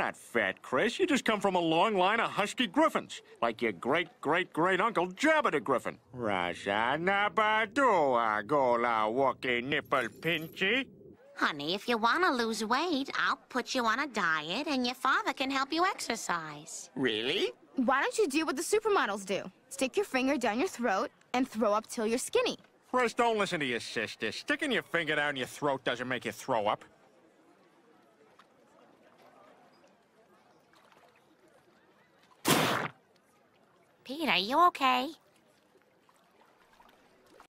not fat, Chris. You just come from a long line of husky griffins, like your great-great-great-uncle Jabba De Griffin. Raja nabadua gola woke nipple pinchy. Honey, if you want to lose weight, I'll put you on a diet, and your father can help you exercise. Really? Why don't you do what the supermodels do? Stick your finger down your throat and throw up till you're skinny. Chris, don't listen to your sister. Sticking your finger down your throat doesn't make you throw up. Pete, are you okay?